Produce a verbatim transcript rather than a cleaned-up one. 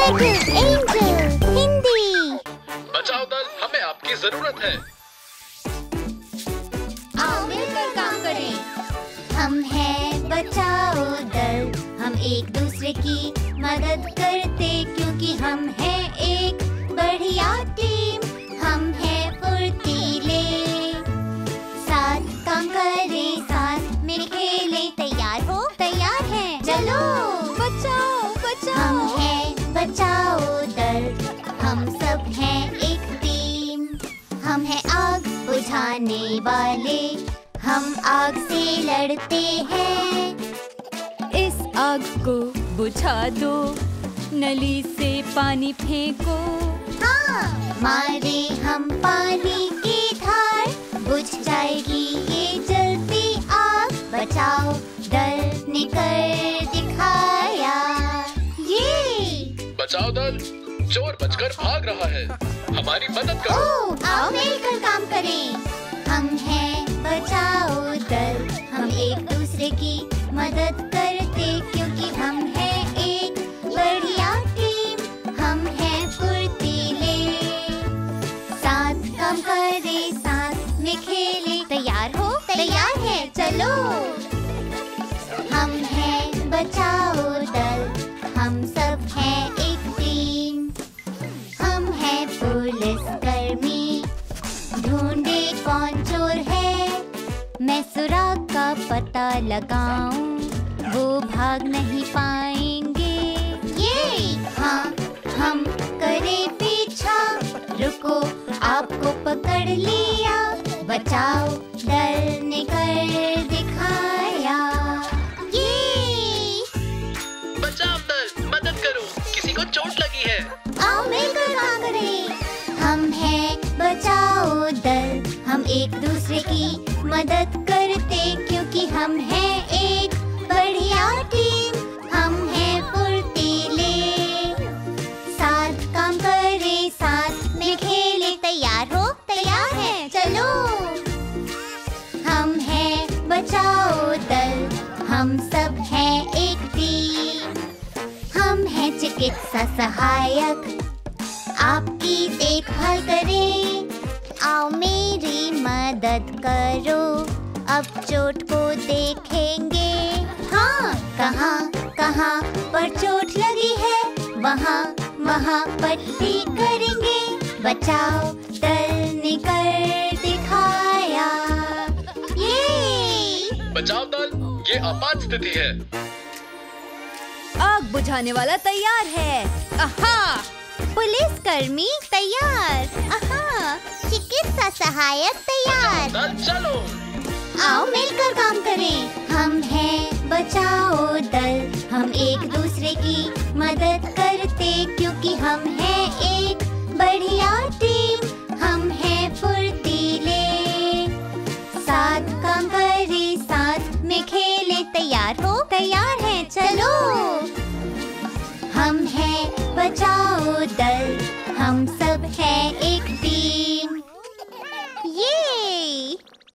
Little angel Hindi. बचाओ दल, हमें आपकी जरूरत है। आओ मिलकर काम करें। हम हैं बचाओ दल, हम एक दूसरे की मदद करते क्योंकि हम हैं एक बढ़िया टीम। हम हैं फुर्तीले, साथ काम करें, साथ में खेलें। तैयार हो? तैयार हैं? चलो बचाओ बचाओ। हम हैं बचाओ दल, हम सब हैं एक टीम। हम हैं आग बुझाने वाले, हम आग से लड़ते हैं। इस आग को बुझा दो, नली से पानी फेंको। हाँ, मारे हम पानी की धार, बुझ जाएगी ये जलती आग। बचाओ दल ने कर दिखाया ये। बचाओ दल, चोर बचकर भाग रहा है, हमारी मदद करो। ओह, आओ मिलकर काम करें। हम हैं बचाओ दल, हम एक दूसरे की मदद करते क्योंकि हम हैं एक बढ़िया टीम। हम हैं फुर्तीले, साथ काम करें, साथ में खेलें। तैयार हो? तैयार है? चलो। हम हैं बचाओ दल, हम सब हैं एक टीम। हम हैं पुलिस कर्मी, ढूंढे कौन चोर है। मैं सुराग का पता लगाऊं, वो भाग नहीं पाएंगे। ये हाँ, हम करें पीछा, रुको आपको पकड़ लिया। बचाओ दल ने कर दिखाया ये। बचाओ दल, मदद करो, किसी को चोट लगी है। आओ मिलकर काम करें। हम हैं बचाओ दल, हम एक दूसरे की मदद करते क्योंकि हम हैं एक बढ़िया टीम। हम हैं फुर्तीले, साथ काम करें, साथ में खेलें। तैयार हो? तैयार है? चलो। हम हैं बचाओ दल, हम सब हैं एक टीम। हम हैं चिकित्सा सहायक, आपकी देखभाल करें। आओ मेरी मदद करो, अब चोट को देखेंगे। हाँ, कहाँ कहाँ पर चोट लगी है, वहाँ वहाँ पट्टी करेंगे। बचाओ दल ने कर दिखाया ये। बचाओ दल, ये आपात स्थिति है। आग बुझाने वाला तैयार है। आहा! पुलिस कर्मी तैयार। आहा, चिकित्सा सहायक तैयार। बचाओ दल, चलो। आओ मिलकर काम करें। हम हैं बचाओ दल, हम एक दूसरे की मदद करते क्योंकि हम हैं एक बढ़िया टीम। हम हैं फुर्तीले, साथ काम करें, साथ में खेलें। तैयार हो? तैयार है? चलो। हम हैं बचाओ दल, हम सब हैं एक